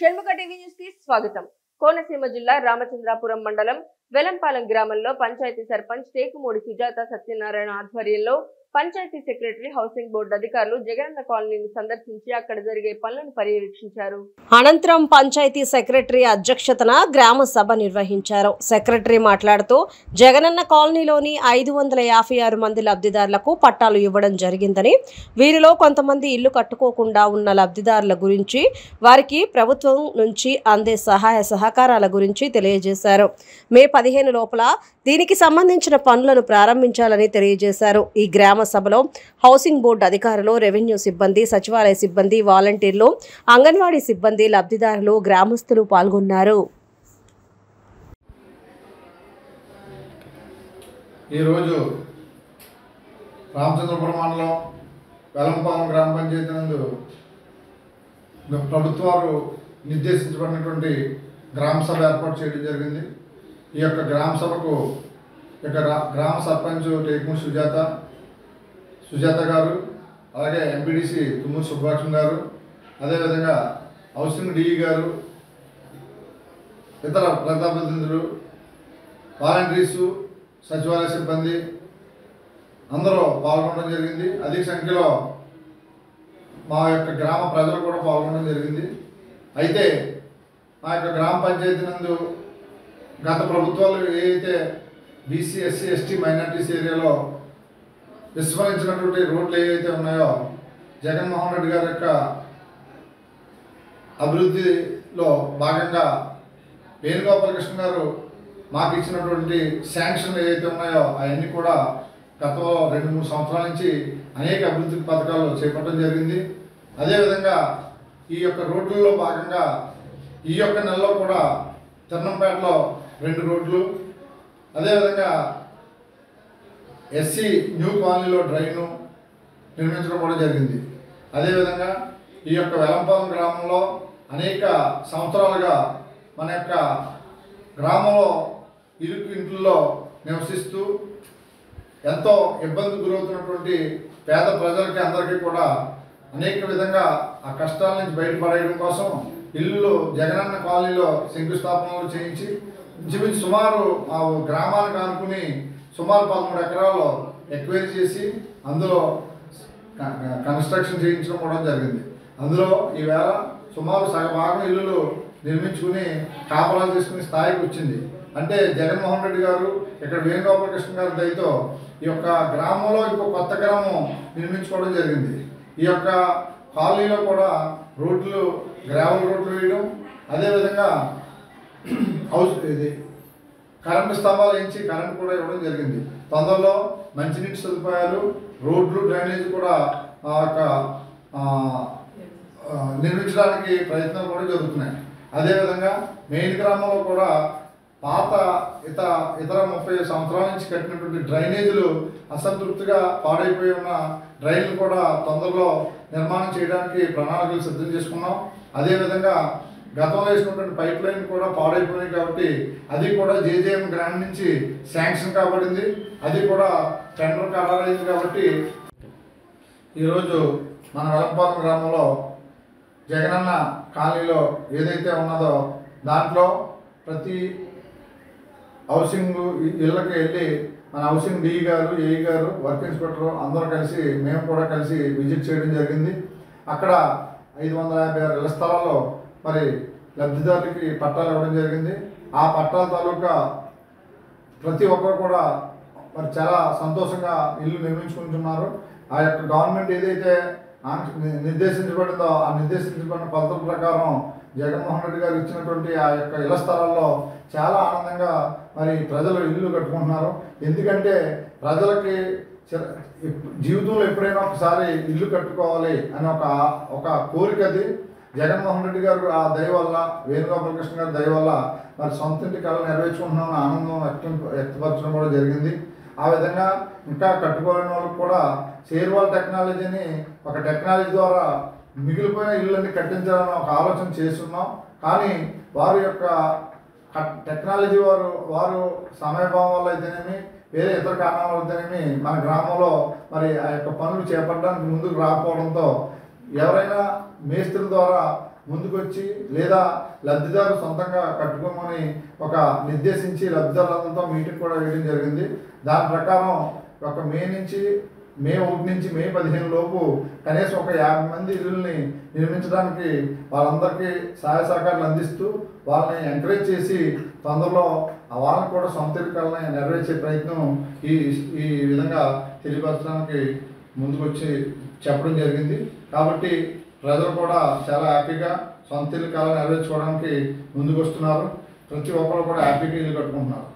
Shanmukha TV news కి స్వాగతం. కోనసీమ జిల్లా రామచంద్రాపురం మండలం వెలంపాలెం గ్రామంలో పంచాయతీ సర్పంచ్ టేకుమూడి సుజాత సత్యనారాయణ ఆధ్వర్యంలో పంచాయతీ సెక్రటరీ హౌసింగ్ బోర్డు అధికారులు జగనన్న కాలనీని సందర్శించి అక్కడ జరిగే పనులను పర్యవేక్షించారు. అనంతరం పంచాయతీ సెక్రటరీ అధ్యక్షతన గ్రామ సభ నిర్వహించారు. సెక్రటరీ మాట్లాడుతూ జగనన్న కాలనీలోని 556 మంది లబ్ధిదారులకు పట్టాలు ఇవ్వడం జరిగిందని, వీరిలో కొంతమంది ఇల్లు కట్టుకోకుండా ఉన్న లబ్ధిదారుల గురించి, వారికి ప్రభుత్వం నుంచి అందే సహాయ సహకారాల గురించి తెలియజేశారు. మే 15 లోపల దీనికి సంబంధించిన పనులను ప్రారంభించాలని తెలియజేశారు. ఈ గ్రామ సభలో హౌసింగ్ బోర్డు అధికారులు, రెవెన్యూ సిబ్బంది, సచివాలయ సిబ్బంది, వాలంటీర్లు, అంగన్వాడీ సిబ్బంది, లబ్ధిదారులు, గ్రామస్తులు పాల్గొన్నారు. ఈరోజు రామచంద్రపురం మండలం వెలంపాలెం గ్రామ పంచాయతీ నందు ప్రభుత్వాలు నిర్దేశించబడినటువంటి గ్రామ సభ ఏర్పాటు చేయడం జరిగింది. ఈ యొక్క గ్రామ సభకు గ్రామ సర్పంచ్ టేకుమూడి సుజాత గారు, అలాగే ఎంపీడీసీ తుమ్మూరు సుబ్బాక్షం గారు, అదేవిధంగా హౌసింగ్ డిఈ గారు, ఇతర ప్రజాప్రతినిధులు, వాలంటీర్సు, సచివాలయ సిబ్బంది అందరూ పాల్గొనడం జరిగింది. అధిక సంఖ్యలో మా యొక్క గ్రామ ప్రజలు కూడా పాల్గొనడం జరిగింది. అయితే మా యొక్క గ్రామ పంచాయతీ నందు గత ప్రభుత్వాలు ఏదైతే బీసీ, ఎస్సీ, ఎస్టీ, మైనార్టీస్ ఏరియాలో విస్మరించినటువంటి రోడ్లు ఏవైతే ఉన్నాయో, జగన్మోహన్ రెడ్డి గారి యొక్క అభివృద్ధిలో భాగంగా వేణుగోపాలకృష్ణ గారు మాకు ఇచ్చినటువంటి శాంక్షన్లు ఏవైతే ఉన్నాయో అవన్నీ కూడా గతంలో 2-3 సంవత్సరాల నుంచి అనేక అభివృద్ధి పథకాలు చేపట్టడం జరిగింది. అదేవిధంగా ఈ యొక్క రోడ్లలో భాగంగా ఈ యొక్క నెలలో కూడా తిరునంపేటలో 2 రోడ్లు, అదేవిధంగా ఎస్సీ న్యూ కాలనీలో డ్రైను నిర్మించడం కూడా జరిగింది. అదేవిధంగా ఈ యొక్క వెలంపాలెం గ్రామంలో అనేక సంవత్సరాలుగా మన యొక్క గ్రామంలో ఇరుకు ఇంట్లో నివసిస్తూ ఎంతో ఇబ్బంది గురవుతున్నటువంటి పేద ప్రజలకి అందరికీ కూడా అనేక విధంగా ఆ కష్టాల నుంచి బయటపడేయడం కోసం ఇల్లు జగనన్న కాలనీలో శంకుస్థాపనలు చేయించి ఇంచుమించు సుమారు ఆ గ్రామానికి ఆనుకుని సుమారు 13 ఎకరాలు ఎక్వైరీ చేసి అందులో కన్స్ట్రక్షన్ చేయించడం కూడా జరిగింది. అందులో ఈవేళ సుమారు సగభాగం ఇల్లులు నిర్మించుకుని కాపలాలు తీసుకునే స్థాయికి వచ్చింది. అంటే జగన్మోహన్ రెడ్డి గారు, ఇక్కడ వేణుగోపాలకృష్ణ గారి దయతో ఈ యొక్క గ్రామంలో ఇంకో కొత్త గ్రామం నిర్మించుకోవడం జరిగింది. ఈ యొక్క కాలనీలో కూడా రోడ్లు, గ్రావెల్ రోడ్లు వేయడం, అదేవిధంగా కరెంటు స్తంభాలు వేయించి కరెంటు కూడా ఇవ్వడం జరిగింది. తొందరలో మంచినీటి సదుపాయాలు, రోడ్లు, డ్రైనేజ్ కూడా నిర్మించడానికి ప్రయత్నాలు కూడా జరుగుతున్నాయి. అదేవిధంగా మెయిన్ గ్రామంలో కూడా పాత ఇతర 30 సంవత్సరాల నుంచి కట్టినటువంటి డ్రైనేజీలు అసంతృప్తిగా పాడైపోయి ఉన్న డ్రైన్లు కూడా తొందరలో నిర్మాణం చేయడానికి ప్రణాళికలు సిద్ధం చేసుకున్నాం. అదేవిధంగా గతంలో వేసినటువంటి పైప్ లైన్ కూడా పాడైపోయినాయి కాబట్టి అది కూడా జేజేఎం గ్రాండ్ నుంచి శాంక్షన్ కాబడింది. అది కూడా టెండర్ ఖరారైంది. కాబట్టి ఈరోజు మన వెలంపాలెం గ్రామంలో జగనన్న కాలనీలో ఏదైతే ఉన్నదో దాంట్లో ప్రతి హౌసింగ్ ఇళ్ళకి వెళ్ళి మన హౌసింగ్ డిఈ గారు, ఏఈ గారు, వర్క్ ఇన్స్పెక్టర్ అందరూ కలిసి మేము కూడా కలిసి విజిట్ చేయడం జరిగింది. అక్కడ 556 ఇళ్ల స్థలాల్లో మరి లబ్ధిదారులకి పట్టాలు ఇవ్వడం జరిగింది. ఆ పట్టాల తాలూకా ప్రతి ఒక్కరు కూడా మరి చాలా సంతోషంగా ఇల్లు నిర్మించుకుంటున్నారు. ఆ యొక్క గవర్నమెంట్ ఏదైతే నిర్దేశించబడిందో ఆ నిర్దేశించబడిన పద్ధతుల ప్రకారం జగన్మోహన్ రెడ్డి గారు ఇచ్చినటువంటి ఆ యొక్క ఇళ్ల స్థలాల్లో చాలా ఆనందంగా మరి ప్రజలు ఇల్లు కట్టుకుంటున్నారు. ఎందుకంటే ప్రజలకి జీవితంలో ఎప్పుడైనా ఒకసారి ఇల్లు కట్టుకోవాలి అని ఒక కోరిక. అది జగన్మోహన్ రెడ్డి గారు ఆ దయ వల్ల, వేణుగోపాలకృష్ణ గారి దయ వల్ల మరి సొంత ఇంటి కళ నెరవేర్చుకుంటున్నామని ఆనందం వ్యక్తపరచడం కూడా జరిగింది. ఆ విధంగా ఇంకా కట్టుకోలేని వాళ్ళకి కూడా షేర్వాల్ టెక్నాలజీని ఒక టెక్నాలజీ ద్వారా మిగిలిపోయిన ఇళ్ళని కట్టించాలని ఒక ఆలోచన చేస్తున్నాం. కానీ వారి యొక్క టెక్నాలజీ వారు సమయభావం వల్ల అయితేనేమి, వేరే ఇతర కారణాల వల్ల అయితేనేమి మన గ్రామంలో మరి ఆ యొక్క పనులు చేపట్టడానికి ముందుకు రాకపోవడంతో ఎవరైనా మేస్త్రి ద్వారా ముందుకొచ్చి లేదా లబ్ధిదారు సొంతంగా కట్టుకోమని ఒక నిర్దేశించి లబ్ధిదారులందరితో మీటింగ్ కూడా వేయడం జరిగింది. దాని ప్రకారం ఒక మే 1 నుంచి మే 15 లోపు కనీసం ఒక 50 మంది ఇళ్ళని నిర్మించడానికి వాళ్ళందరికీ సహాయ సహకారాలు అందిస్తూ వాళ్ళని ఎంకరేజ్ చేసి తొందరలో వాళ్ళని కూడా సొంత ఇళ్ళని నెరవేర్చే ప్రయత్నం ఈ విధంగా తెలియపరచడానికి ముందుకొచ్చి చెప్పడం జరిగింది. కాబట్టి ప్రజలు కూడా చాలా హ్యాపీగా సొంత ఇల్లు కాలం నెరవేర్చుకోవడానికి ముందుకు వస్తున్నారు. ప్రతి ఒక్కరు కూడా హ్యాపీగా ఇల్లు కట్టుకుంటున్నారు.